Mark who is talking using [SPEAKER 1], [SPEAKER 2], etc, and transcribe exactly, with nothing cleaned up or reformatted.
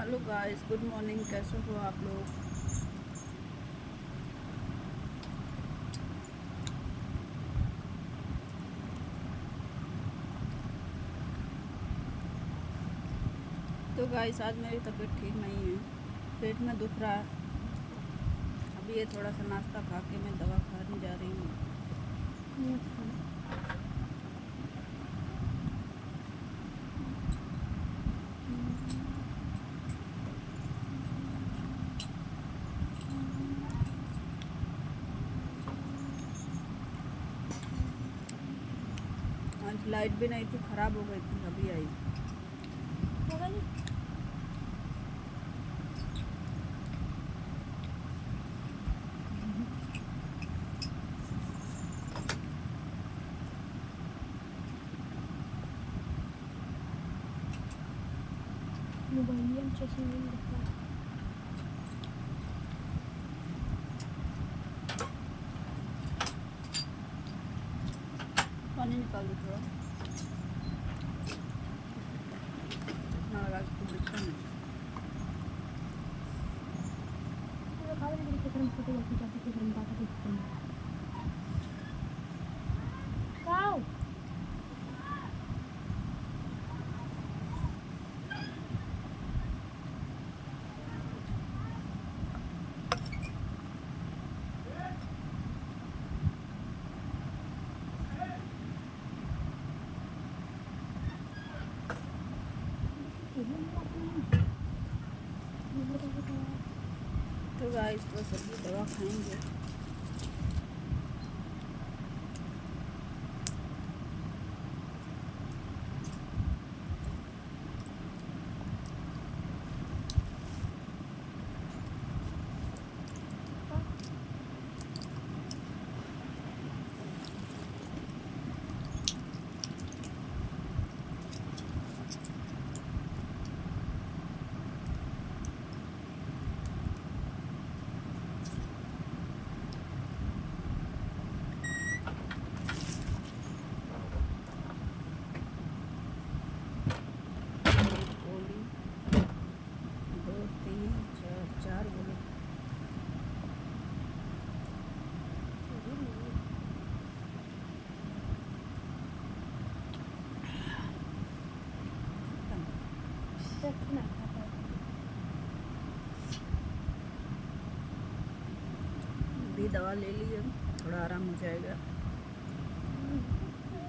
[SPEAKER 1] Hello guys, good morning. कैसे हो आप लोग? तो गाइस, आज मेरी तबीयत ठीक नहीं है, पेट में दुख रहा है। अभी ये थोड़ा सा नाश्ता खा के मैं दवा खाने जा रही हूँ। आज लाइट भी नहीं थी, ख़राब हो गई थी, अभी आई।
[SPEAKER 2] मोबाइल चेकिंग नहीं दिखा।
[SPEAKER 1] पानी निकाल दो थोड़ा, इतना लगा कि कुछ दिखता नहीं।
[SPEAKER 2] Wow.
[SPEAKER 1] तो गाइस, बस अभी दवा खाएंगे। भी दवा ले ली, अब थोड़ा आराम हो जाएगा।